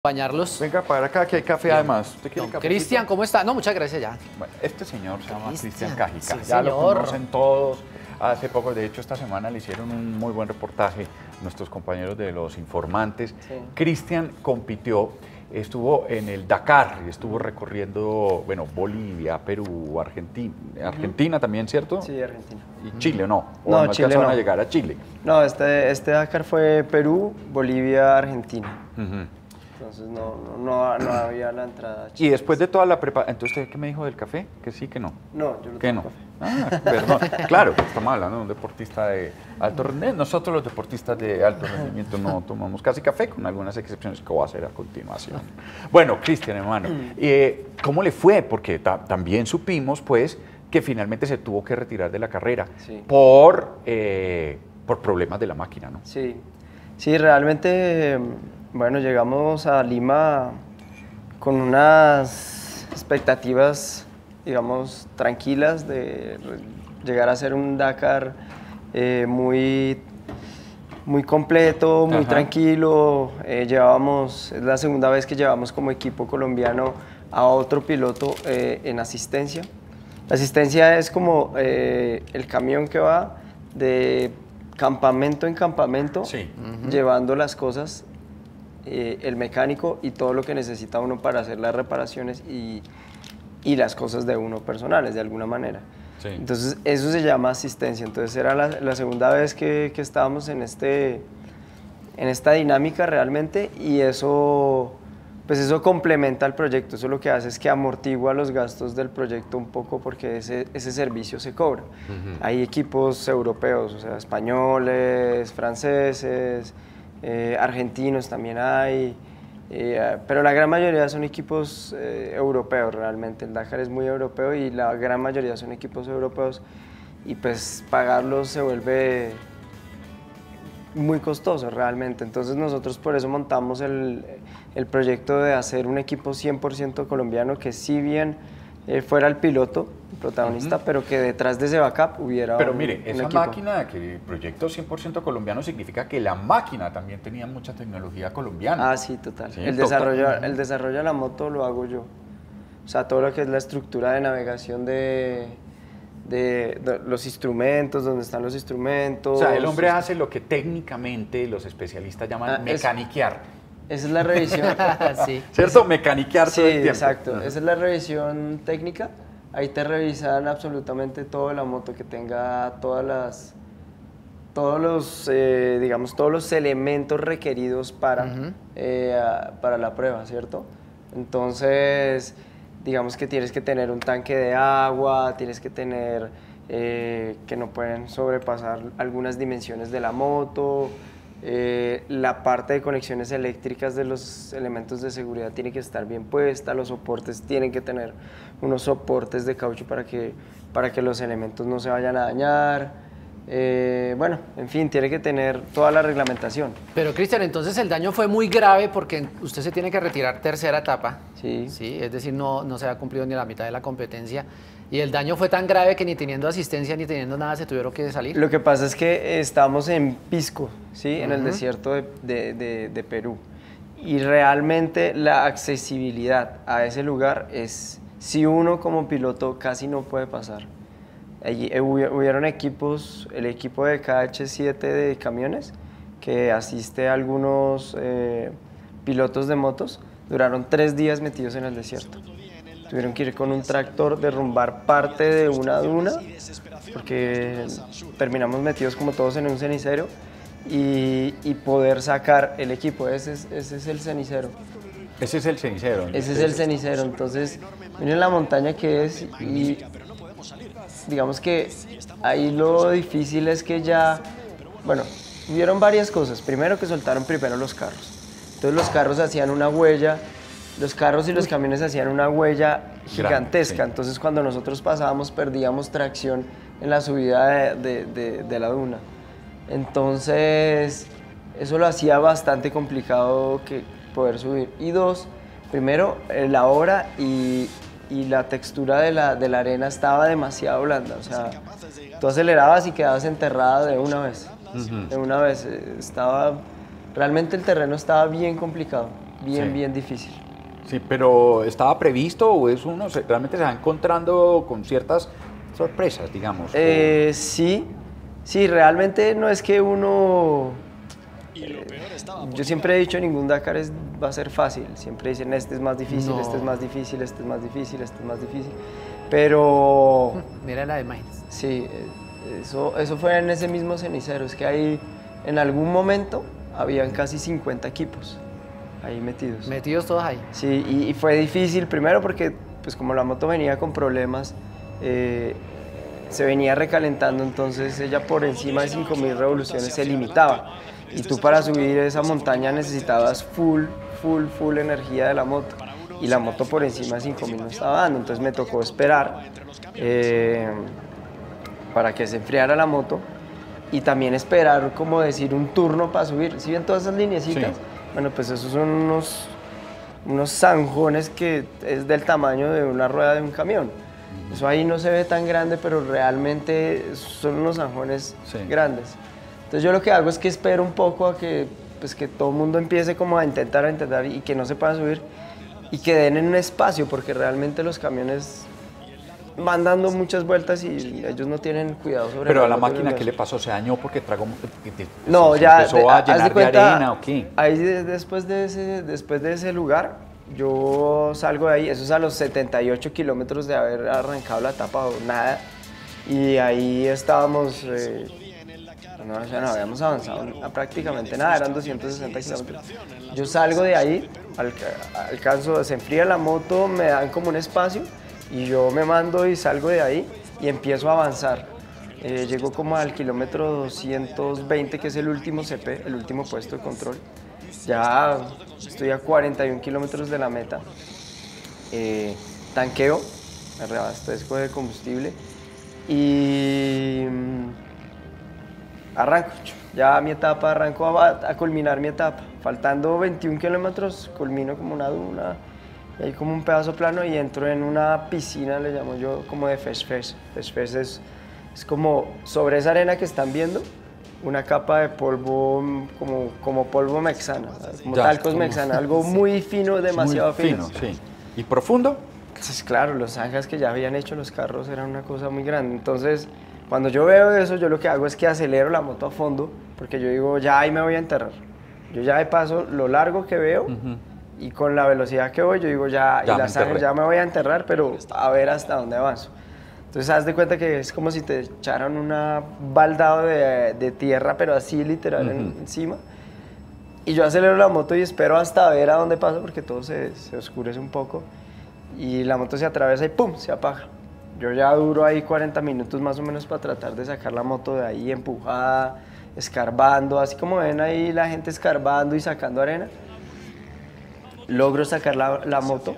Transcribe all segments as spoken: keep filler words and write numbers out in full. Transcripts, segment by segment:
Acompañarlos. Venga, para acá que hay café. Bien. Además. ¿Usted quiere café? Cristian, ¿cómo está? No, muchas gracias ya. Bueno, este señor se llama Cristian Cajica. Sí, ya señor. lo conocen todos. Hace poco, de hecho, esta semana le hicieron un muy buen reportaje nuestros compañeros de Los Informantes. Sí. Cristian compitió, estuvo en el Dakar, estuvo recorriendo, bueno, Bolivia, Perú, Argentina, Argentina uh-huh. también, ¿cierto? Sí, Argentina. Y Chile, ¿no? ¿O no, no Chile no. a llegar a Chile? No, este, este Dakar fue Perú, Bolivia, Argentina. Uh-huh. Entonces no, no, no, no había la entrada a Chile. Y después de toda la preparación, entonces, ¿qué me dijo del café? Que sí, que no. No, yo no ¿Qué tomo no? café. Ah, perdón. Claro, estamos hablando de un deportista de alto rendimiento. Nosotros los deportistas de alto rendimiento no tomamos casi café, con algunas excepciones que voy a hacer a continuación. Bueno, Cristian, hermano, eh, ¿cómo le fue? Porque ta también supimos, pues, que finalmente se tuvo que retirar de la carrera sí. por, eh, por problemas de la máquina, ¿no? Sí, sí, realmente, bueno, llegamos a Lima con unas expectativas, digamos, tranquilas de llegar a ser un Dakar eh, muy, muy completo, muy Ajá. tranquilo. Eh, llevábamos, es la segunda vez que llevamos como equipo colombiano a otro piloto eh, en asistencia. La asistencia es como eh, el camión que va de campamento en campamento, sí. uh-huh. llevando las cosas, eh, el mecánico y todo lo que necesita uno para hacer las reparaciones y y las cosas de uno personales, de alguna manera. Sí. Entonces, eso se llama asistencia. Entonces, era la, la segunda vez que, que estábamos en, este, en esta dinámica realmente, y eso, pues eso complementa el proyecto. Eso lo que hace es que amortigua los gastos del proyecto un poco, porque ese, ese servicio se cobra. Uh-huh. Hay equipos europeos, o sea, españoles, franceses, eh, argentinos también hay, Eh, pero la gran mayoría son equipos eh, europeos realmente. El Dakar es muy europeo y la gran mayoría son equipos europeos, y pues pagarlos se vuelve muy costoso realmente. Entonces nosotros por eso montamos el, el proyecto de hacer un equipo cien por ciento colombiano, que si bien eh, fuera el piloto, el protagonista, uh-huh. pero que detrás de ese backup hubiera Pero un, mire, un esa equipo. máquina, que el proyecto cien por ciento colombiano, significa que la máquina también tenía mucha tecnología colombiana. Ah, sí, total. Sí, el, total. Desarrollo, el desarrollo de la moto lo hago yo. O sea, todo lo que es la estructura de navegación de, de, de los instrumentos, donde están los instrumentos. O sea, el hombre hace lo que técnicamente los especialistas llaman ah, mecaniquear. Esa es la revisión. sí. ¿Cierto? Mecaniquear sí, todo el tiempo. Exacto. Uh-huh. Esa es la revisión técnica. Ahí te revisan absolutamente toda la moto, que tenga todas las, todos los, eh, digamos, todos los elementos requeridos para, uh-huh. eh, para la prueba, ¿cierto? Entonces, digamos que tienes que tener un tanque de agua, tienes que tener eh, que no pueden sobrepasar algunas dimensiones de la moto. Eh, la parte de conexiones eléctricas de los elementos de seguridad tiene que estar bien puesta, los soportes tienen que tener unos soportes de caucho para que, para que los elementos no se vayan a dañar. Eh, bueno, en fin, tiene que tener toda la reglamentación. Pero Cristian, entonces el daño fue muy grave porque usted se tiene que retirar tercera etapa. Sí. Sí, es decir, no, no se ha cumplido ni la mitad de la competencia. Y el daño fue tan grave que ni teniendo asistencia ni teniendo nada se tuvieron que salir. Lo que pasa es que estamos en Pisco, ¿sí? Uh-huh. En el desierto de, de, de, de Perú. Y realmente la accesibilidad a ese lugar es, si uno como piloto casi no puede pasar. Allí eh, hubieron equipos, el equipo de K H siete de camiones, que asiste a algunos eh, pilotos de motos, duraron tres días metidos en el desierto. Tuvieron que ir con un tractor, derrumbar parte de una duna, porque terminamos metidos como todos en un cenicero, y, y poder sacar el equipo. Ese es, ese es el cenicero. Ese es el cenicero. Ese es el cenicero. Entonces, miren la montaña que es, y digamos que ahí lo difícil es que ya, bueno, hubieron varias cosas. Primero, que soltaron primero los carros. Entonces los carros hacían una huella, los carros y los camiones hacían una huella gigantesca. Grande, sí. Entonces cuando nosotros pasábamos perdíamos tracción en la subida de, de, de, de la duna. Entonces eso lo hacía bastante complicado que poder subir. Y dos, primero la hora y, y la textura de la, de la arena estaba demasiado blanda. O sea, tú acelerabas y quedabas enterrada de una vez. Uh-huh. De una vez. Estaba, realmente el terreno estaba bien complicado. bien, Sí. bien difícil. Sí, pero ¿estaba previsto o es uno se- realmente se va encontrando con ciertas sorpresas, digamos? o- Eh, sí, sí, realmente no es que uno... eh, yo siempre he dicho, ningún Dakar es, va a ser fácil. Siempre dicen, este es más difícil, No. este es más difícil, este es más difícil, este es más difícil. Pero Mira la imagen. sí, eh, eso, eso fue en ese mismo cenicero. Es que ahí, en algún momento, habían casi cincuenta equipos ahí metidos. Metidos todos ahí. Sí, y, y fue difícil primero porque, pues como la moto venía con problemas, eh, se venía recalentando, entonces ella por encima de cinco mil revoluciones se limitaba. Y tú para subir esa montaña necesitabas full, full, full energía de la moto. Y la moto por encima de cinco mil no estaba dando, entonces me tocó esperar eh, para que se enfriara la moto y también esperar, como decir, un turno para subir. ¿Sí ven todas esas lineecitas? Sí. Bueno, pues esos son unos, unos zanjones que es del tamaño de una rueda de un camión. Eso ahí no se ve tan grande, pero realmente son unos zanjones Sí. grandes. Entonces yo lo que hago es que espero un poco a que, pues, que todo el mundo empiece como a intentar, a intentar y que no se pueda subir y que den en un espacio, porque realmente los camiones van dando muchas vueltas y ellos no tienen cuidado sobre Pero a la moto, máquina, los- ¿qué le pasó? ¿Se dañó porque tragó, que te- No, se ya empezó de- a haz de llenar de, cuenta, arena o qué? Ahí de- después de ese después de ese lugar yo salgo de ahí, eso es a los setenta y ocho kilómetros de haber arrancado la etapa o nada, y ahí estábamos, eh, no, o sea, no habíamos avanzado a prácticamente nada, eran doscientos sesenta kilómetros. Yo salgo de ahí, alca- alcanzo, se enfría la moto, me dan como un espacio y yo me mando y salgo de ahí y empiezo a avanzar. Eh, llego como al kilómetro doscientos veinte, que es el último C P, el último puesto de control. Ya estoy a cuarenta y un kilómetros de la meta. Eh, tanqueo, me reabastezco de combustible y mm, arranco. Ya mi etapa, arranco a, a culminar mi etapa. Faltando veintiún kilómetros, culmino como una duna, y hay como un pedazo plano y entro en una piscina, le llamo yo, como de Fesh Fesh. Fesh Fesh es, es como sobre esa arena que están viendo, una capa de polvo, mm, como, como polvo mexana, ¿sabes? Como Ya, talcos como- mexana, algo muy fino, demasiado Muy fino. sí. ¿Y profundo? Entonces, claro, los zanjas que ya habían hecho los carros eran una cosa muy grande. Entonces, cuando yo veo eso, yo lo que hago es que acelero la moto a fondo, porque yo digo, ya ahí me voy a enterrar. Yo ya de paso, lo largo que veo y con la velocidad que voy, yo digo, ya, Ya y me la zanja enterré. ya me voy a enterrar, pero a ver hasta dónde avanzo. Entonces, haz de cuenta que es como si te echaran una baldado de, de tierra, pero así literal en- Ujú. encima. Y yo acelero la moto y espero hasta ver a dónde paso, porque todo se, se oscurece un poco. Y la moto se atraviesa y ¡pum! Se apaga. Yo ya duro ahí cuarenta minutos más o menos para tratar de sacar la moto de ahí empujada, escarbando, así como ven ahí la gente escarbando y sacando arena. Logro sacar la, la moto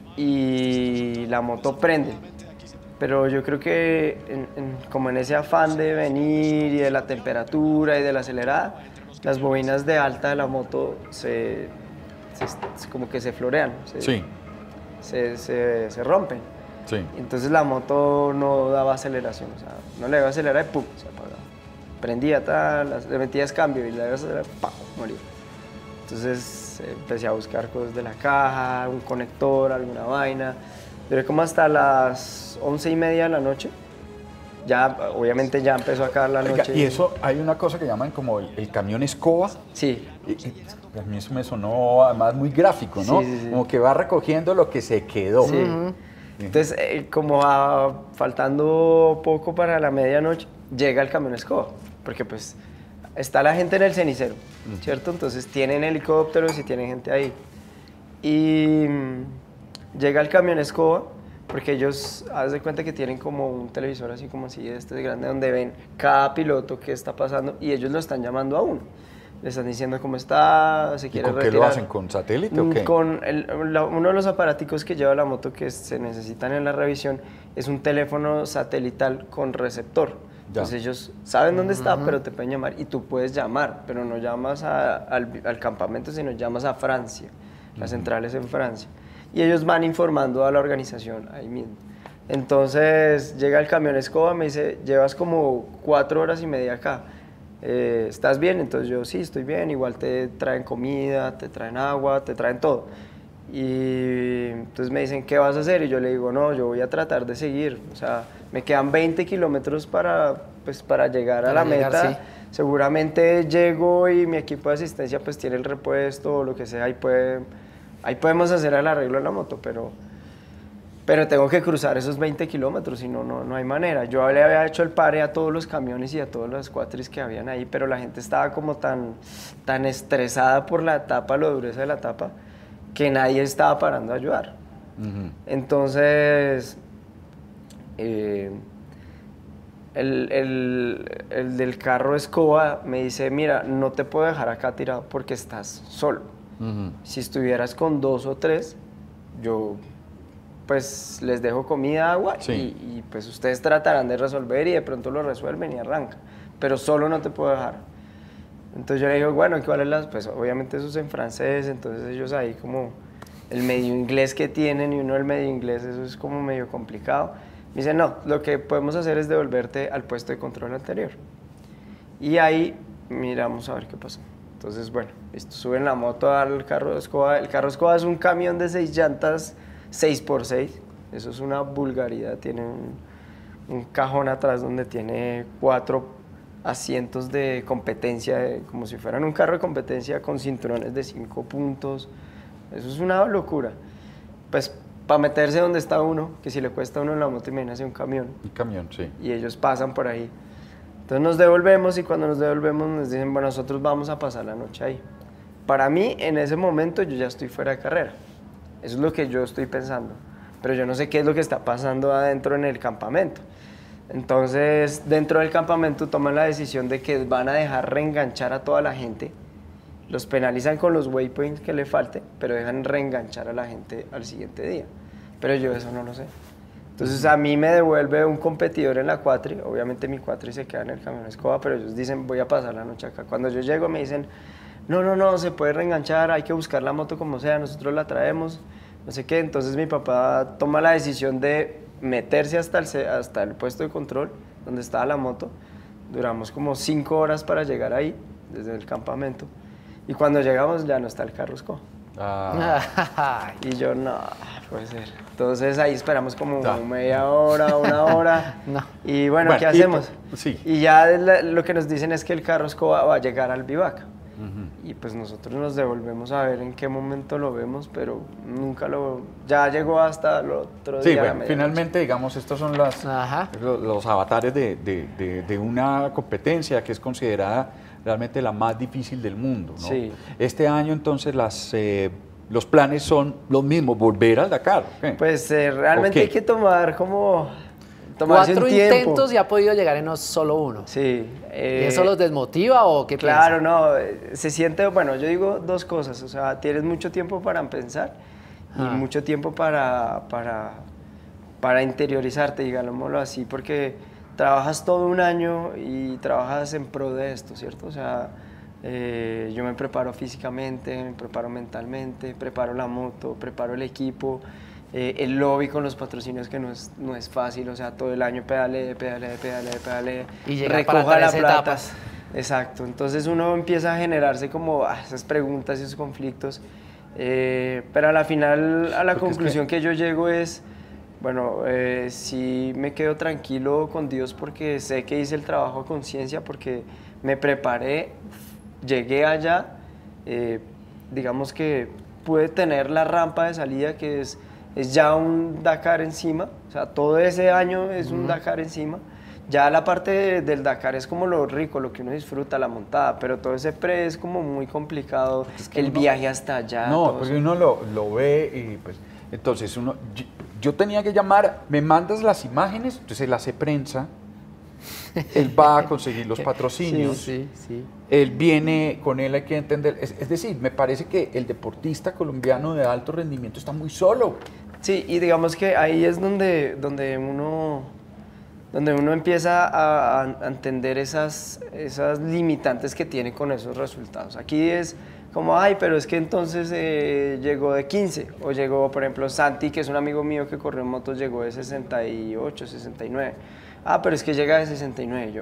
y la moto prende. Pero yo creo que en- en- como en ese afán de venir y de la temperatura y de la acelerada, las bobinas de alta de la moto se, se- como que se florean, se, Sí, se, se- se rompen. sí. Entonces la moto no daba aceleración, o sea, no le iba a acelerar y ¡pum! Se apagaba. Prendía, tal, le metías cambio y le iba a acelerar, ¡pam! Moría. Entonces eh, empecé a buscar cosas de la caja, un conector, alguna vaina. Duré como hasta las once y media de la noche. Ya, obviamente ya empezó a caer la Oiga, noche. y eso, hay una cosa que llaman como el, el camión escoba. Sí, Y, y a mí eso me sonó además muy gráfico, ¿no? Sí, sí, sí. Como que va recogiendo lo que se quedó. sí. Entonces, eh, como a- faltando poco para la medianoche, llega el camión escoba. Porque pues está la gente en el cenicero, ¿cierto? Entonces tienen helicópteros y tienen gente ahí. Y mm, llega el camión escoba, porque ellos, haz de cuenta que tienen como un televisor así como así, este de grande, donde ven cada piloto que está pasando y ellos lo están llamando a uno. Le están diciendo cómo está, se ¿Y quiere con qué retirar. lo hacen? ¿Con satélite o Mm, qué? Con el- la- uno de los aparaticos que lleva la moto que se necesitan en la revisión es un teléfono satelital con receptor. Ya. Entonces ellos saben dónde está, pero te pueden llamar y tú puedes llamar, pero no llamas a- al, al campamento, sino llamas a Francia, las centrales en Francia. Y ellos van informando a la organización ahí mismo. Entonces llega el camión escoba, me dice, llevas como cuatro horas y media acá. eh, ¿estás bien? Entonces yo, sí, estoy bien, igual te traen comida, te traen agua, te traen todo. Y entonces me dicen, ¿qué vas a hacer? Y yo le digo, no, yo voy a tratar de seguir, o sea, me quedan veinte kilómetros para, pues, para llegar a Para la llegar, meta. sí. Seguramente llego y mi equipo de asistencia pues tiene el repuesto o lo que sea, ahí, puede, ahí podemos hacer el arreglo en la moto, pero, pero tengo que cruzar esos veinte kilómetros y no, no, no hay manera. Yo le había hecho el pare a todos los camiones y a todas las cuatris que habían ahí, pero la gente estaba como tan, tan estresada por la etapa, la dureza de la etapa, que nadie estaba parando a ayudar. Uh-huh. Entonces, eh, el, el, el del carro escoba me dice, mira, no te puedo dejar acá tirado porque estás solo. Uh-huh. Si estuvieras con dos o tres, yo pues les dejo comida, agua, sí. y, y pues ustedes tratarán de resolver y de pronto lo resuelven y arrancan, pero solo no te puedo dejar. Entonces yo le digo, bueno, ¿cuál es la...? Pues obviamente eso es en francés, entonces ellos ahí como el medio inglés que tienen y uno el medio inglés, eso es como medio complicado. Me dice, no, lo que podemos hacer es devolverte al puesto de control anterior. Y ahí miramos a ver qué pasa. Entonces, bueno, listo, suben la moto al carro de escoba. El carro de escoba es un camión de seis llantas, seis por seis. Eso es una vulgaridad. Tiene un, un cajón atrás donde tiene cuatro asientos de competencia, de, como si fueran un carro de competencia con cinturones de cinco puntos. Eso es una locura. Pues para meterse donde está uno, que si le cuesta a uno en la moto, imagínese un camión. Un camión, sí. Y ellos pasan por ahí. Entonces nos devolvemos y cuando nos devolvemos nos dicen, bueno, nosotros vamos a pasar la noche ahí. Para mí, en ese momento, yo ya estoy fuera de carrera. Eso es lo que yo estoy pensando. Pero yo no sé qué es lo que está pasando adentro en el campamento. Entonces, dentro del campamento toman la decisión de que van a dejar reenganchar a toda la gente. Los penalizan con los waypoints que le falte, pero dejan reenganchar a la gente al siguiente día. Pero yo eso no lo sé. Entonces a mí me devuelve un competidor en la cuatri, obviamente mi cuatri se queda en el camión escoba, pero ellos dicen voy a pasar la noche acá. Cuando yo llego me dicen, no, no, no, se puede reenganchar, hay que buscar la moto como sea, nosotros la traemos, no sé qué. Entonces mi papá toma la decisión de meterse hasta el, hasta el puesto de control, donde estaba la moto. Duramos como cinco horas para llegar ahí, desde el campamento. Y cuando llegamos ya no está el carro escoba. Ah. Y yo, no, puede ser. Entonces ahí esperamos como no. media hora, una hora. No. Y bueno, bueno ¿qué hacemos? Y, sí. y ya la, lo que nos dicen es que el carro escoba va a llegar al vivac. Uh-huh. Y pues nosotros nos devolvemos a ver en qué momento lo vemos, pero nunca lo... Ya llegó hasta el otro sí, día. Sí, bueno, finalmente, digamos, estos son las, los, los avatares de, de, de, de una competencia que es considerada realmente la más difícil del mundo, ¿no? Sí. Este año, entonces, las, eh, los planes son los mismos, volver al Dakar. ¿Okay? Pues eh, realmente hay que tomar como... Cuatro intentos y ha podido llegar en solo uno. Sí. Eh, ¿Y eso los desmotiva o qué piensan? Claro, no, se siente, bueno, yo digo dos cosas, o sea, tienes mucho tiempo para pensar y ah. mucho tiempo para, para, para interiorizarte, digámoslo así, porque trabajas todo un año y trabajas en pro de esto, ¿cierto? O sea, eh, yo me preparo físicamente, me preparo mentalmente, preparo la moto, preparo el equipo, eh, el lobby con los patrocinios que no es, no es fácil, o sea, todo el año pedale, pedale, pedale, pedale, y llega para tres etapas. Exacto, entonces uno empieza a generarse como ah, esas preguntas y esos conflictos, eh, pero a la final, a la Porque conclusión es que... que yo llego es, bueno, eh, sí me quedo tranquilo con Dios porque sé que hice el trabajo a conciencia, porque me preparé, llegué allá, eh, digamos que pude tener la rampa de salida que es, es ya un Dakar encima, o sea, todo ese año es un uh-huh. Dakar encima. Ya la parte de, del Dakar es como lo rico, lo que uno disfruta, la montada, pero todo ese pre es como muy complicado, es que el uno, viaje hasta allá. No, porque uno lo, lo ve y pues, entonces uno, yo, yo tenía que llamar, me mandas las imágenes, entonces él hace prensa, él va a conseguir los patrocinios, sí, sí, sí. Él viene, con él hay que entender, es, es decir, me parece que el deportista colombiano de alto rendimiento está muy solo. Sí, y digamos que ahí es donde, donde uno... donde uno empieza a, a entender esas, esas limitantes que tiene con esos resultados. Aquí es como, ay, pero es que entonces eh, llegó de quince, o llegó, por ejemplo, Santi, que es un amigo mío que corrió en motos, llegó de sesenta y ocho, sesenta y nueve. Ah, pero es que llega de sesenta y nueve, yo.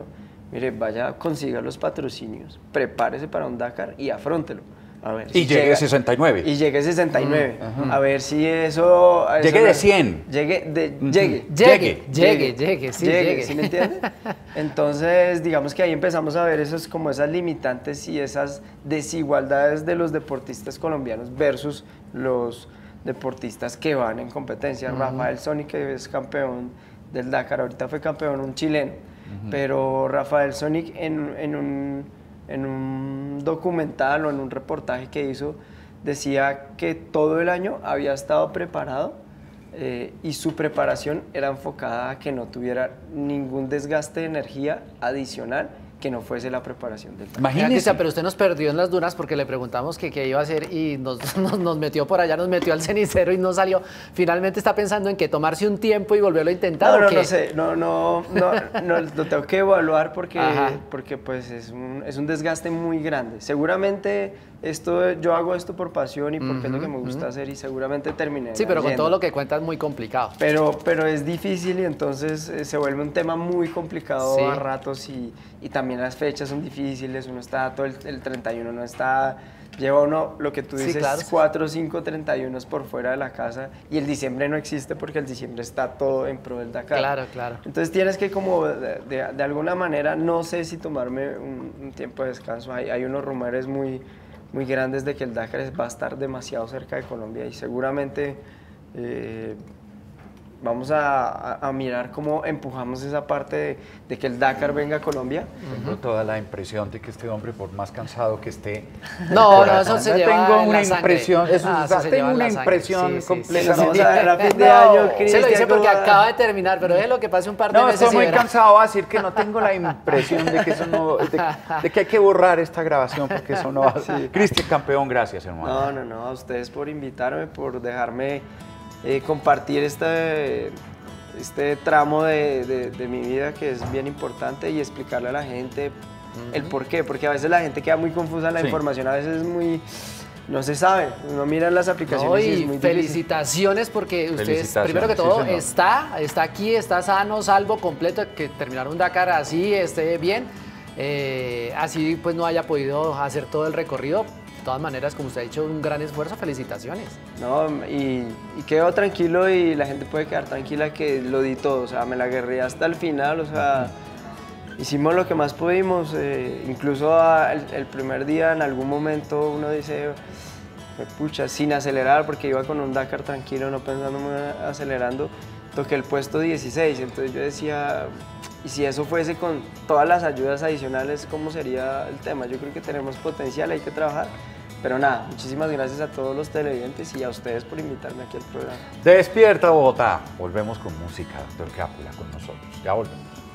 mire, vaya, consiga los patrocinios, prepárese para un Dakar y afróntelo. A ver, y si llegué llega, a sesenta y nueve. Y llegué a sesenta y nueve. Mm, a ver si eso... eso llegué no, de cien. Llegué, de, uh-huh. llegue. Llegue, llegue, llegue, sí, llegue. llegue. ¿Sí me entiende? Entonces, digamos que ahí empezamos a ver esos, como esas limitantes y esas desigualdades de los deportistas colombianos versus los deportistas que van en competencia. Uh-huh. Rafael Sonic, que es campeón del Dakar, ahorita fue campeón un chileno, uh-huh. pero Rafael Sonic en, en un... en un documental o en un reportaje que hizo, decía que todo el año había estado preparado eh, y su preparación era enfocada a que no tuviera ningún desgaste de energía adicional que no fuese la preparación del Dakar. Imagínese. Pero usted nos perdió en las dunas porque le preguntamos que qué iba a hacer y nos, nos, nos metió por allá, nos metió al cenicero y no salió. Finalmente está pensando en que tomarse un tiempo y volverlo a intentar. No, no, ¿o qué? no sé, no, no, no, no, lo tengo que evaluar porque, porque pues es un, es un desgaste muy grande. Seguramente esto, yo hago esto por pasión y porque uh-huh, es lo que me gusta uh-huh. hacer y seguramente terminé. Sí, pero yendo. Con todo lo que cuenta es muy complicado. Pero, pero es difícil y entonces eh, se vuelve un tema muy complicado sí. a ratos y, y también las fechas son difíciles, uno está todo el, el treinta y uno, no está, lleva uno lo que tú dices, sí, claro. cuatro, cinco, treinta y uno por fuera de la casa y el diciembre no existe porque el diciembre está todo en pro del Dakar. Claro, claro. Entonces tienes que como de, de, de alguna manera, no sé si tomarme un, un tiempo de descanso, hay, hay unos rumores muy, muy grandes de que el Dakar va a estar demasiado cerca de Colombia y seguramente eh, vamos a, a, a mirar cómo empujamos esa parte de, de que el Dakar venga a Colombia. Tengo toda la impresión de que este hombre, por más cansado que esté... No, no, eso se lleva tengo en una la impresión, eso, ah, eso se tengo una la impresión sí, sí, completa. Sí, sí, sí. A fin de no, año, se lo dice porque acaba de terminar, pero es lo que pase un par de no, meses. No, estoy muy verá. cansado, va a decir que no tengo la impresión de que eso no, de, de que hay que borrar esta grabación porque eso no va a ser. Cristian, campeón, gracias, hermano. No, no, no, a ustedes por invitarme, por dejarme eh, compartir este... este tramo de, de, de mi vida que es bien importante y explicarle a la gente uh-huh. el por qué, porque a veces la gente queda muy confusa en la sí. información, a veces es muy, no se sabe, uno mira en las aplicaciones no, y, y es muy felicitaciones difícil. Porque ustedes, primero que todo, sí, está, está aquí, está sano, salvo, completo, que terminar un Dakar así, esté bien, eh, así pues no haya podido hacer todo el recorrido. De todas maneras, como usted ha dicho, un gran esfuerzo, felicitaciones. No, y, y quedo tranquilo y la gente puede quedar tranquila que lo di todo, o sea, me la aguerré hasta el final, o sea, hicimos lo que más pudimos, eh, incluso a, el, el primer día en algún momento uno dice, pucha, sin acelerar, porque iba con un Dakar tranquilo, no pensando acelerando, toqué el puesto dieciséis, entonces yo decía, y si eso fuese con todas las ayudas adicionales, ¿cómo sería el tema? Yo creo que tenemos potencial, hay que trabajar. Pero nada, muchísimas gracias a todos los televidentes y a ustedes por invitarme aquí al programa. Despierta Bogotá. Volvemos con música, doctor Cápula con nosotros. Ya volvemos.